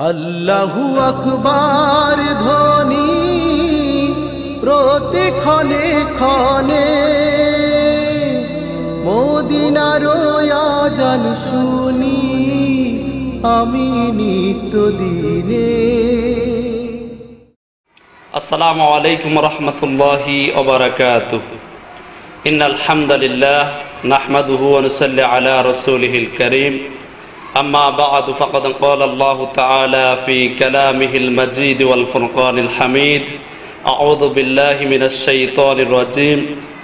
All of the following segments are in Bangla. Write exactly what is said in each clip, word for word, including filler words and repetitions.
আল্লাহু আকবার ধ্বনি প্রতি ক্ষণে ক্ষণে, মদিনার আযান শুনি আমি নিত্য দিনে। আসসালামু আলাইকুম রহমতুল্লাহি ওয়া বারাকাতুহু। ইন্নাল হামদালিল্লাহ নাহমাদুহু ওয়া নুসাল্লি আলা রাসূলিহিল কারীম। আম্মা বা'দু ফাকাদ ক্বালা আল্লাহু তাআলা ফি কালামিহিল মাজিদ ওয়াল ফুরকানিল হামিদ। আউযু বিল্লাহি মিনাশ শাইতানির রাজীম।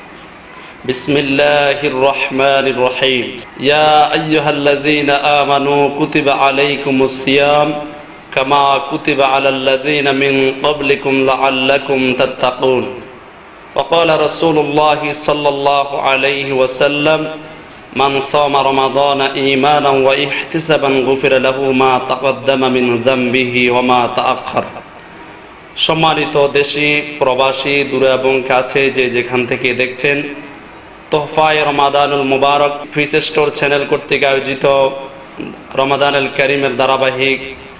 বিসমিল্লাহির রহমানির রহিম। ইয়া আইয়ুহাল্লাযীনা আমানু কুতিবা আলাইকুমুস সিয়াম কামা কুতিবা আলাল্লাযীনা মিন ক্বাবলিকুম লাআল্লাকুম তাত্তাকুন। ওয়া ক্বালা রাসূলুল্লাহি সাল্লাল্লাহু আলাইহি ওয়াসাল্লাম মান সামা রমাদানা ঈমানান ওয়া ইহতিসাবান গুফিরা লাহু মা তাকদ্দামা মিন যামবিহি ওয়া মা তাআখার। সম্মানিত দেশি প্রবাসী দূরে এবং কাছে যে যেখান থেকে দেখছেন, তোহফায়ে রমাদানুল মুবারক ফিস স্টোর চ্যানেল কর্তৃক আয়োজিত রমাদানুল কারীমের ধারাবাহিক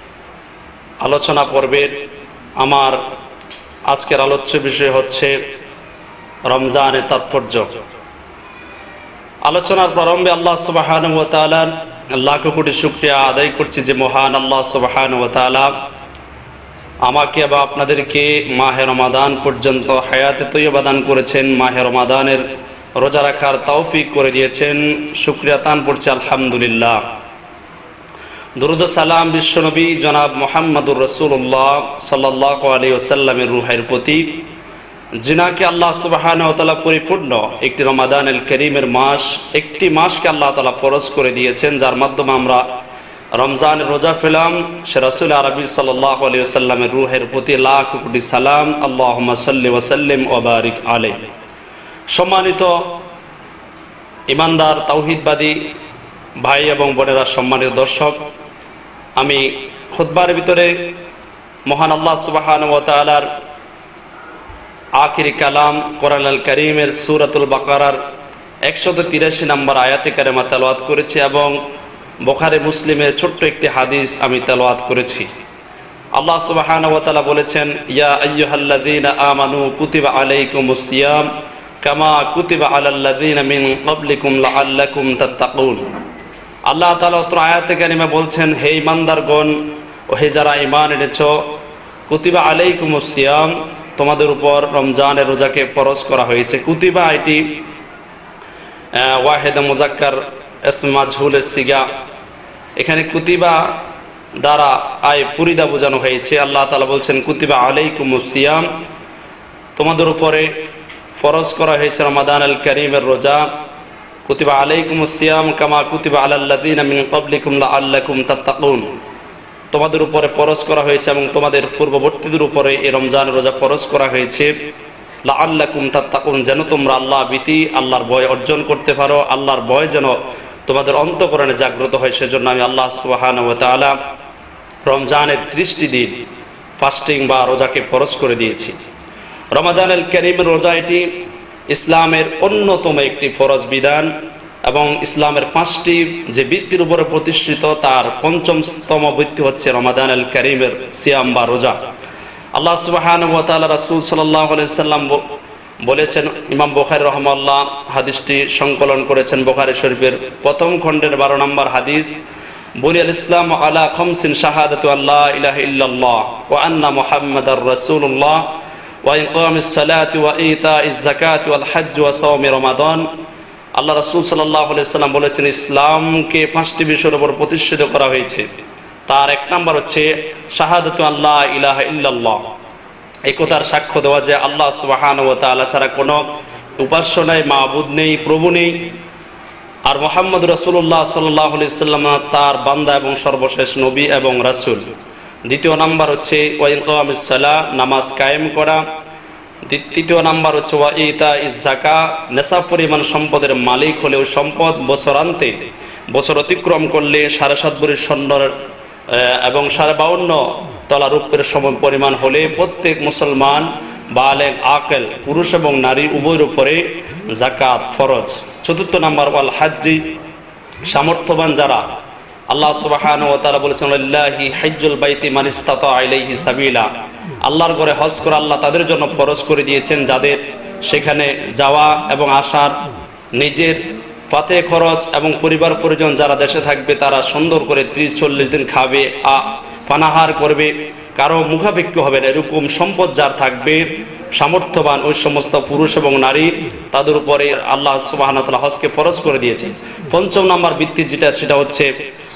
আলোচনা পর্বের আমার আজকের আলোচ্য বিষয় হচ্ছে রমজানের তাৎপর্য। আলোচনার প্রারম্ভে আল্লাহ সুবহানাহু ওয়া তাআলার লাখো কোটি শুকরিয়া আদায় করছি যে মহান আল্লাহ সুবহানাহু ওয়া তাআলা আমাকে বা আপনাদেরকে মাহে রমাদান পর্যন্ত হায়াতে তৈয়বা দান করেছেন, মাহে রমাদানের রোজা রাখার তৌফিক করে দিয়েছেন। শুকরিয়া তান পড়ছি আলহামদুলিল্লাহ। দুরুদ ও সালাম বিশ্বনবী জনাব মুহাম্মদুর রাসূলুল্লাহ সাল্লাল্লাহু আলাইহি ওয়াসাল্লামের রূহের প্রতি, যিনাকে আল্লাহ সুবহানাহু ওয়া তাআলা পরিপূর্ণ একটি রমাদানুল কারীমের মাস, একটি মাসকে আল্লাহ তাআলা ফরজ করে দিয়েছেন, যার মাধ্যমে আমরা রমজানের রোজা পেলাম। সে রাসূল আরবি সাল্লাল্লাহু আলাইহি ওয়াসাল্লামের রূহের প্রতি লাখ কোটি সালাম। আল্লাহুম্মা সাল্লি ওয়া সাল্লিম ওয়া বারিক আলাইহি। সম্মানিত ইমানদার তাওহীদবাদী ভাই এবং বোনেরা, সম্মানিত দর্শক, আমি খুতবার ভিতরে মহান আল্লাহ সুবহানাহু ওয়া তাআলার আখিরি কালাম কোরআনুল কারীমের সূরাতুল বাকারার একশত তিরাশি নম্বর আয়াতে কারিমা তেলাওয়াত করেছি এবং বুখারী মুসলিমের ছোট্ট একটি হাদিস আমি তেলাওয়াত করেছি। আল্লাহ সুবহানাহু ওয়া তাআলা বলেছেন, ইয়া আইয়ুহাল্লাযীনা আমানু কুতিবা আলাইকুমুস সিয়াম কামা কুতিবা আলাল্লাযীনা মিন ক্বাবলিকুম লাআল্লাকুম তাত্তাকুন। আল্লাহ তাআলা অত্র আয়াতে কারিমা বলছেন, হে ঈমানদারগণ ও হে যারা ঈমান এনেছো, কুতিবা আলাইকুমুস সিয়াম, তোমাদের উপর রমজানের রোজাকে ফরজ করা হয়েছে। কুতিবা এটি ওয়াহিদ মুযাক্কার ইসম মাজহুলের সিগা। এখানে কুতিবা দ্বারা আয় ফুরিদা বোঝানো হয়েছে। আল্লাহ তাআলা বলছেন, কুতিবা আলাইকুমুস সিয়াম, তোমাদের উপরে ফরজ করা হয়েছে রমাদানুল কারীমের রোজা। কুতিবা আলাইকুমুস সিয়াম কামা কুতিবা আলাল্লাযীনা মিন ক্বাবলিকুম লাআল্লাকুম তাত্তাকুন, তোমাদের উপরে ফরজ করা হয়েছে এবং তোমাদের পূর্ববর্তীদের উপরে এই রমজানের রোজা ফরজ করা হয়েছে লাআল্লাকুম তাত্তাকুন, যেন তোমরা আল্লাহ ভীতি, আল্লাহর ভয় অর্জন করতে পারো, আল্লাহর ভয় যেন তোমাদের অন্তঃকরণে জাগ্রত হয়। সেজন্য আমি আল্লাহ সুবহানাহু ওয়া তাআলা রমজানের ত্রিশটি দিন ফাস্টিং বা রোজাকে ফরজ করে দিয়েছি। রমাদানুল কারীমের রোজা এটি ইসলামের অন্যতম একটি ফরজ বিধান এবং ইসলামের পাঁচটি যে বৃত্তির উপরে প্রতিষ্ঠিত তার পঞ্চমতম বৃত্তি হচ্ছে রমাদানুল কারীমের সিয়াম বা রোজা। আল্লাহ সুবহানাহু ওয়া তাআলা রাসূল সাল্লাল্লাহু আলাইহি ওয়াসাল্লাম বলেছেন, ইমাম বুখারী রাহিমাহুল্লাহ হাদিসটি সংকলন করেছেন বুখারী শরীফের প্রথম খণ্ডের বারো নম্বর হাদিস। বুনিয়াল ইসলাম আলা খামসিন শাহাদাতু আল্লা ইলাহা ইল্লাল্লাহ ওয়া আন্না মুহাম্মাদার রাসূলুল্লাহ ওয়া ইকামিস সালাতি ওয়া ইতাইজ যাকাতি ওয়াল হজ্জ ওয়া সাওমি রমাদান। আল্লাহ রাসূল সাল্লাল্লাহু আলাইহি ওয়াসাল্লাম বলেছেন, ইসলামকে পাঁচটি বিষয়ের উপর প্রতিষ্ঠিত করা হয়েছে। তার এক নম্বর হচ্ছে শাহাদাতু আল্লা ইলাহা ইল্লাল্লাহ, এই কথার সাক্ষ্য দেওয়া যে আল্লাহ সুবহানাহু ওয়া তাআলা ছাড়া কোনো উপাস্য নাই, মাবুদ নেই, প্রভু নেই, আর মুহাম্মদ রাসূলুল্লাহ সাল্লাল্লাহু আলাইহি ওয়াসাল্লাম তার বান্দা এবং সর্বশেষ নবী এবং রাসূল। দ্বিতীয় নাম্বার হচ্ছে ওয়া ইকামিস সালাহ, নামাজ কায়েম করা। তৃতীয় নাম্বার হচ্ছে ওয়া ইতাইজ যাকাত, নেশাব পরিমাণ সম্পদের মালিক হলে ওই সম্পদ বছরান্তে বছর অতিক্রম করলে সাড়ে সাত ভরি স্বর্ণের এবং সাড়ে বাউন্ন তলা রূপের সম পরিমাণ হলে প্রত্যেক মুসলমান বালেগ আকেল পুরুষ এবং নারী উভয়ের উপরে যাকাত ফরজ। চতুর্থ নাম্বার ওয়াল হাজ্জি, সামর্থ্যবান যারা আল্লাহ সুবহানাহু ওয়া তাআলা বলেছেন লিল্লাহি হাজ্জুল বাইতি মান ইসতাতা ইলাইহি সাবিলা। আল্লাহর ঘরে হজ করা আল্লাহ তাদের জন্য ফরজ করে দিয়েছেন যাদের সেখানে যাওয়া এবং আসার নিজের পাতে খরচ এবং পরিবার পরিজন যারা দেশে থাকবে তারা সুন্দর করে ত্রিশ চল্লিশ দিন খাবে, পানাহার করবে, কারো মুখাপেক্ষী হবে না, এরকম সম্পদ যার থাকবে সামর্থ্যবান ওই সমস্ত পুরুষ এবং নারী তাদের উপরে আল্লাহ সুবহানাহু ওয়া তাআলা হজকে ফরজ করে দিয়েছেন। পঞ্চম নম্বর ভিত্তি যেটা সেটা হচ্ছে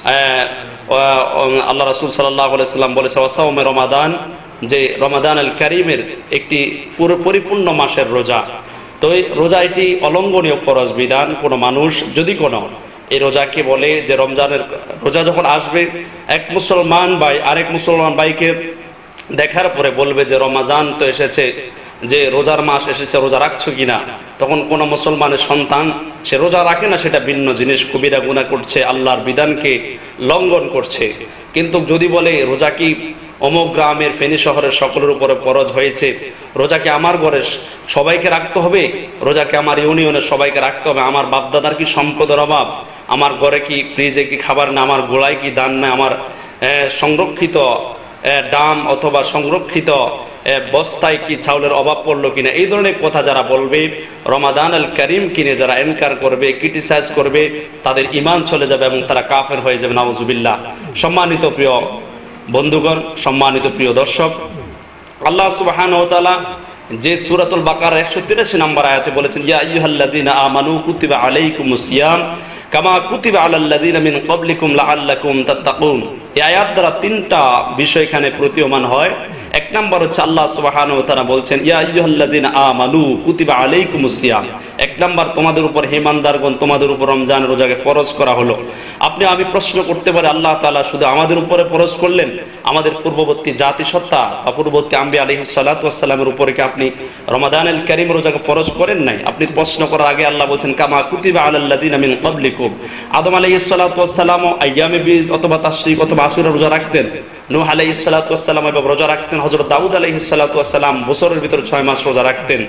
আল্লাহ রাসূল সাল্লাল্লাহু আলাইহি সাল্লাম বলেছে ওয়াসাউমে রমাদান, যে রমাদান আল কারিমের একটি পুরো পরিপূর্ণ মাসের রোজা। তো এই রোজা এটি অলঙ্ঘনীয় ফরজ বিধান। কোনো মানুষ যদি কোনো এই রোজাকে বলে যে রমজানের রোজা যখন আসবে এক মুসলমান ভাই আরেক মুসলমান ভাইকে দেখার পরে বলবে যে রমজান তো এসেছে, যে রোজার মাস এসেছে, রোজা রাখছো কিনা, তখন কোনো মুসলমানের সন্তান সে রোজা রাখে না, সেটা ভিন্ন জিনিস, কবিরা গুনাহ করছে, আল্লাহর বিধানকে লঙ্ঘন করছে। কিন্তু যদি বলে রোজা কি অমুক গ্রামের ফেনী শহরের সকলের উপরে ফরজ হয়েছে, রোজাকে আমার ঘরে সবাইকে রাখতে হবে, রোজাকে আমার ইউনিয়নের সবাইকে রাখতে হবে, আমার বাপদাদার কি সম্পদের অভাব, আমার ঘরে কি ফ্রিজে কি খাবার না, আমার গোলায় কি দান না, আমার সংরক্ষিত ডাম অথবা সংরক্ষিত বস্তায় কি চাউলের অভাব পড়লো কিনা, এই ধরনের কথা যারা বলবে, রমাদান আল কারিম কিনে যারা এনকার করবে, ক্রিটিসাইজ করবে, তাদের ঈমান চলে যাবে এবং তারা কাফের হয়ে যাবে, নাউজুবিল্লাহ। সম্মানিত প্রিয় বন্ধুগণ, সম্মানিত প্রিয় দর্শক, আল্লাহ সুবহানাহু ওয়া তাআলা যে সূরাতুল বাকারার একশো তিরাশি নম্বর আয়াতে বলেছেন ইয়া আইয়ুহাল্লাযীনা আমানু কুতিবা আলাইকুমুস সিয়াম কামা কুতিবা আলাল্লাযীনা মিন ক্বাবলিকুম লাআল্লাকুম তাত্তাকুন। এই আয়াত দ্বারা তিনটা বিষয় এখানে প্রতীয়মান হয়। এক নম্বর হচ্ছে আল্লাহ সুবহানাহু ওয়া তাআলা বলছেন ইয়া আইয়ুহাল্লাযীনা আমানু কুতিবা আলাইকুমুস সিয়াম, এক নম্বর তোমাদের উপর হে ইমানদারগণ তোমাদের উপর রমজান রোজাকে ফরজ করা হলো। আপনি আমি প্রশ্ন করতে পারি আল্লাহ তাআলা শুধু আমাদের উপরে ফরজ করলেন, আমাদের পূর্ববর্তী জাতিসত্তা বা পূর্ববর্তী আম্বিয়া আলাইহিস সালাতু ওয়াস সালামের উপরে কি আপনি রমাদানুল কারীম রোজাকে ফরজ করেন নাই? আপনি প্রশ্ন করার আগে আল্লাহ বলছেন কামা কুতিবা আলাল্লাযীনা মিন ক্বাবলিকুম। আদম আলাইহিস সালাতু ওয়াস সালাম আইয়ামে বীজ অথবা তাশরিক অথবা আশুরা রোজা রাখতেন, নূহ আলাইহিস সালাতু ওয়াস সালাম এবং রোজা রাখতেন, হযরত দাউদ আলাইহিস সালাতু ওয়াস সালাম বছরের ভিতর ছয় মাস রোজা রাখতেন।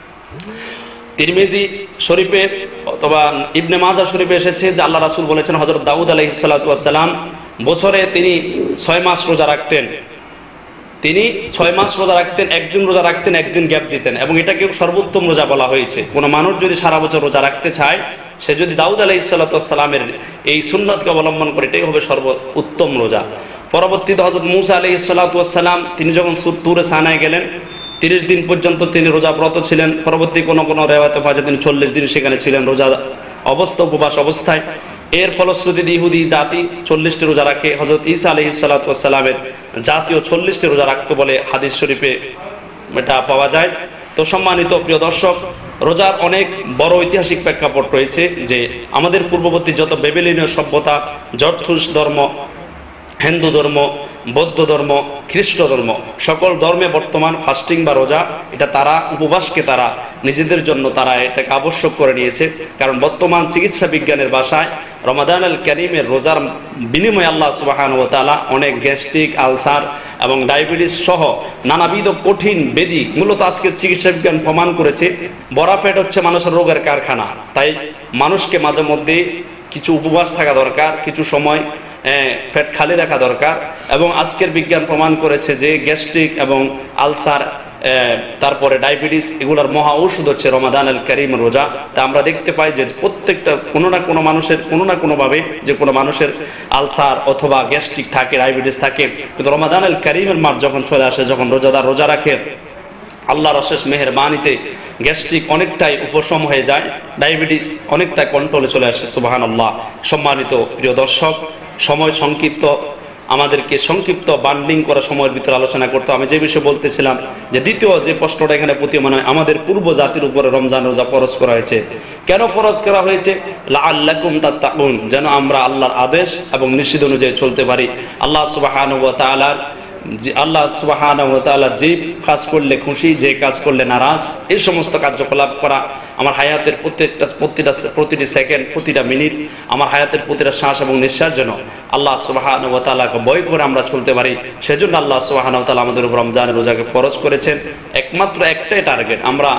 তিরমিজি শরীফে অথবা ইবনে মাজাহ শরীফে এসেছে যে আল্লাহ রাসূল বলেছেন হযরত দাউদ আলাইহিস সালাতু ওয়াস সালাম বছরে তিনি ছয় মাস রোজা রাখতেন, তিনি ছয় মাস রোজা রাখতেন, একদিন রোজা রাখতেন, একদিন গ্যাপ দিতেন, এবং এটাকে সর্বোত্তম রোজা বলা হয়েছে। কোনো মানুষ যদি সারা বছর রোজা রাখতে চায়, সে যদি দাউদ আলাইহিস সালাতু ওয়াস সালামের এই সুন্নাতকে অবলম্বন করে, এটাই হবে সর্বোত্তম রোজা। পরবর্তীতে হযরত মূসা আলাইহিস সালাতু ওয়াস সালাম তিনি যখন তুরে সানায় গেলেন, তিরিশ দিন পর্যন্ত তিনি রোজা ব্রত ছিলেন। পরবর্তী কোনো কোনো রেওয়ায়েতে পাওয়া যায় তিনি চল্লিশ দিন সেখানে ছিলেন রোজা অবস্থা উপবাস অবস্থায়। এর ফলশ্রুতিতে ইহুদি জাতি চল্লিশটি রোজা রাখে, হযরত ঈসা আলাইহিস সালাতু ওয়াস সালামের জাতীয় চল্লিশটি রোজা রাখতো বলে হাদিস শরীফে এটা পাওয়া যায়। তো সম্মানিত প্রিয় দর্শক, রোজার অনেক বড় ঐতিহাসিক প্রেক্ষাপট রয়েছে, যে আমাদের পূর্ববর্তী যত বেবিলনীয় সভ্যতা, জরথুস ধর্ম, হিন্দু ধর্ম, বৌদ্ধ ধর্ম, খ্রিস্ট ধর্ম, সকল ধর্মে বর্তমান ফাস্টিং বা রোজা এটা তারা উপবাসকে তারা নিজেদের জন্য তারা এটাকে আবশ্যক করে নিয়েছে। কারণ বর্তমান চিকিৎসা বিজ্ঞানের ভাষায় রমাদান আল কারীমের রোজার বিনিময়ে আল্লাহ সুবহানাহু ওয়া তাআলা অনেক গ্যাস্ট্রিক, আলসার এবং ডায়াবেটিস সহ নানাবিধ কঠিন ব্যাধি, মূলত আজকের চিকিৎসা বিজ্ঞান প্রমাণ করেছে বড়া পেট হচ্ছে মানুষের রোগের কারখানা। তাই মানুষকে মাঝে মধ্যে কিছু উপবাস থাকা দরকার, কিছু সময় পেট খালি রাখা দরকার। এবং আজকের বিজ্ঞান প্রমাণ করেছে যে গ্যাস্ট্রিক এবং আলসার, তারপরে ডায়াবেটিস, এগুলোর মহা ঔষধ হচ্ছে রমাদান আল কারীম রোজা। তা আমরা দেখতে পাই যে প্রত্যেকটা কোনো না কোনো মানুষের কোনো না কোনোভাবে যে কোনো মানুষের আলসার অথবা গ্যাস্ট্রিক থাকে, ডায়াবেটিস থাকে, কিন্তু রমাদান আল কারীমের মাস যখন চলে আসে, যখন রোজাদার রোজা রাখে, আল্লাহর অশেষ মেহেরবানিতে গ্যাস্ট্রিক অনেকটাই উপশম হয়ে যায়, ডায়াবেটিস অনেকটাই কন্ট্রোলে চলে আসে। সুবহানাল্লাহ। সম্মানিত প্রিয় দর্শক, সময় সংক্ষিপ্ত, আমাদেরকে সংক্ষিপ্ত বান্ডিং করা সময়ের ভিতরে আলোচনা করতে আমি যে বিষয়ে বলতেছিলাম, যে দ্বিতীয় যে প্রশ্নটা এখানে প্রতীয়মান হয়, আমাদের পূর্ব জাতির উপরে রমজান রোজা ফরজ করা হয়েছে। কেন ফরজ করা হয়েছে? লাআল্লাকুম তাত্তাকুন, যেন আমরা আল্লাহর আদেশ এবং নিষেধ অনুযায়ী চলতে পারি। আল্লাহ সুবহানাহু ওয়া তাআলার যে আল্লাহ সুবহানাহু ওয়া তাআলা যে কাজ করলে খুশি, যে কাজ করলে নারাজ, এই সমস্ত কার্যকলাপ করা আমার হায়াতের প্রত্যেকটা প্রতিটা প্রতিটি সেকেন্ড, প্রতিটা মিনিট, আমার হায়াতের প্রতিটা শ্বাস এবং নিঃশ্বাস যেন আল্লাহ সুবহানাহু ওয়া তাআলাকে ভয় করে আমরা চলতে পারি। সেজন্য আল্লাহ সুবহানাহু ওয়া তাআলা আমাদের উপর রমজান রোজাকে ফরজ করেছেন। একমাত্র একটাই টার্গেট, আমরা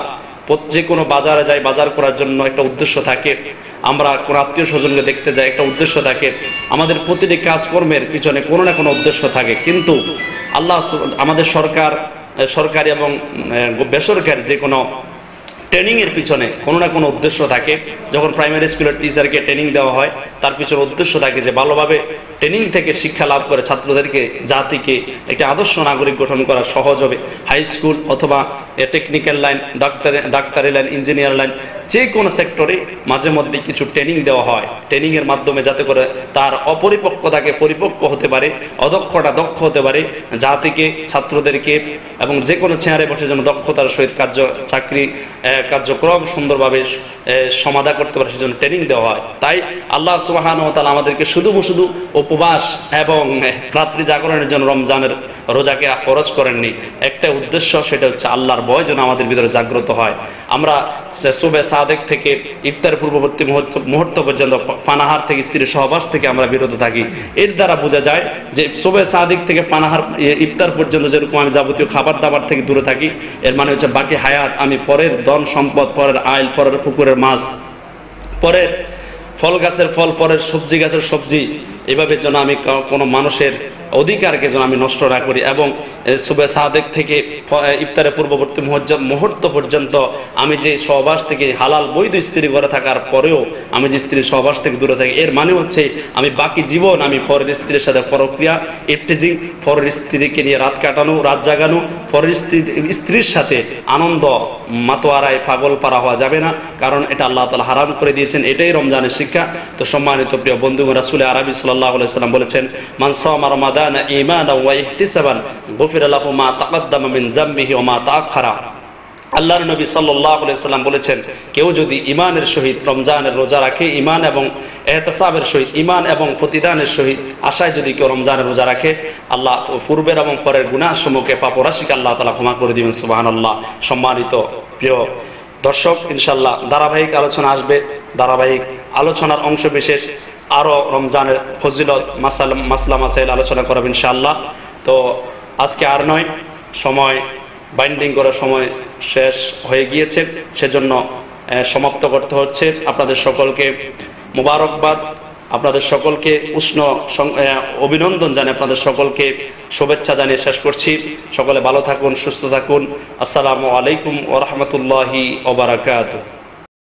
যে কোনো বাজারে যাই, বাজার করার জন্য একটা উদ্দেশ্য থাকে, আমরা কোনো আত্মীয় স্বজনকে দেখতে যাই, একটা উদ্দেশ্য থাকে, আমাদের প্রতিটি কাজকর্মের পিছনে কোনো না কোনো উদ্দেশ্য থাকে। কিন্তু আল্লাহ আমাদের সরকার, সরকারি এবং বেসরকারি যে কোনো ট্রেনিংয়ের পিছনে কোনো না কোনো উদ্দেশ্য থাকে। যখন প্রাইমারি স্কুলের টিচারকে ট্রেনিং দেওয়া হয়, তার পিছনে উদ্দেশ্য থাকে যে ভালোভাবে ট্রেনিং থেকে শিক্ষা লাভ করে ছাত্রদেরকে, জাতিকে একটি আদর্শ নাগরিক গঠন করা সহজ হবে। হাই স্কুল অথবা টেকনিক্যাল লাইন, ডাক্তারি ডাক্তারি লাইন, ইঞ্জিনিয়ার লাইন, যে কোনো সেক্টরে মাঝে মধ্যে কিছু ট্রেনিং দেওয়া হয়, ট্রেনিংয়ের মাধ্যমে যাতে করে তার অপরিপক্কতাকে পরিপক্ক হতে পারে, অদক্ষতা দক্ষ হতে পারে, জাতিকে, ছাত্রদেরকে এবং যে কোনো চেয়ারে বসে যেন দক্ষতার সহিত কার্য চাকরি কার্যক্রম সুন্দরভাবে সমাধা করতে পারে, সেজন্য ট্রেনিং দেওয়া হয়। তাই আল্লাহ সুবহানাহু ওয়া তাআলা আমাদেরকে শুধু শুধু উপবাস এবং রাত্রি জাগরণের জন্য রমজানের রোজাকে ফরজ করেননি। একটা উদ্দেশ্য, সেটা হচ্ছে আল্লাহর ভয় যেন আমাদের ভিতরে জাগ্রত হয়। আমরা সুবে সাদেক থেকে ইফতার পূর্ববর্তী মুহূর্ত মুহূর্ত পর্যন্ত পানাহার থেকে, স্ত্রীর সহবাস থেকে আমরা বিরত থাকি। এর দ্বারা বোঝা যায় যে সুবে সাদেক থেকে পানাহার ইফতার পর্যন্ত যেরকম আমি যাবতীয় খাবার দাবার থেকে দূরে থাকি, এর মানে হচ্ছে বাকি হায়াত আমি পরের ধন সম্পদ, পরের আইল, পরের পুকুরের মাছ, পরের ফল গাছের ফল, পরের সবজি গাছের সবজি, এভাবে যেন আমি কোনো মানুষের অধিকারকে যেন আমি নষ্ট না করি। এবং সুবে সাদেক থেকে ইফতারের পূর্ববর্তী মুহূর্ত পর্যন্ত আমি যে সহবাস থেকে হালাল বৈধ স্ত্রী ঘরে থাকার পরেও আমি যে স্ত্রীর সহবাস থেকে দূরে থাকি, এর মানে হচ্ছে আমি বাকি জীবন আমি পরের স্ত্রীর সাথে পরক্রিয়া, ইফতেজিং, পরের স্ত্রীকে নিয়ে রাত কাটানো, রাত জাগানো, পরের স্ত্রী স্ত্রীর সাথে আনন্দ মাতোয়ারায় পাগল পারা হওয়া যাবে না, কারণ এটা আল্লাহ তাআলা হারাম করে দিয়েছেন। এটাই রমজানের শিক্ষা। তো সম্মানিত প্রিয় বন্ধুগণ, রাসূল আরবি সাল্লাল্লাহু আলাইহি ওয়াসাল্লাম বলেছেন, মান সামা রমাদানা ঈমানান ওয়া ইহতিসাবান গুফিরা লাহু মা তাকাদ্দামা মিন যামবিহি ওয়া মা তাআখারা। আল্লাহর নবী সাল্লাল্লাহু আলাইহি ওয়াসাল্লাম বলেছেন, কেউ যদি ঈমানের সহিত রমজানের রোজা রাখে, ঈমান এবং ইহতিসাবের সহিত, ঈমান এবং প্রতিদানের সহিত আশায় যদি কেউ রমজানের রোজা রাখে, আল্লাহ পূর্বের এবং পরের গুনাহসমূহকে, পাপরাশিকে আল্লাহ তাআলা ক্ষমা করে দিবেন। সুবহানাল্লাহ। সম্মানিত প্রিয় দর্শক, ইনশাআল্লাহ ধারাবাহিক আলোচনা আসবে। ধারাবাহিক আলোচনার অংশ বিশেষ আরও রমজানের ফজিলত, মাসাল মাসলা মাসাইল আলোচনা করব ইনশাআল্লাহ। তো আজকে আর নয়, সময় বাইন্ডিং করার সময় শেষ হয়ে গিয়েছে, সেজন্য সমাপ্ত করতে হচ্ছে। আপনাদের সকলকে মোবারকবাদ, আপনাদের সকলকে উষ্ণ অভিনন্দন জানিয়ে, আপনাদের সকলকে শুভেচ্ছা জানিয়ে শেষ করছি। সকলে ভালো থাকুন, সুস্থ থাকুন। আসসালামু আলাইকুম ওয়া রাহমাতুল্লাহি ওয়া বারাকাতুহু।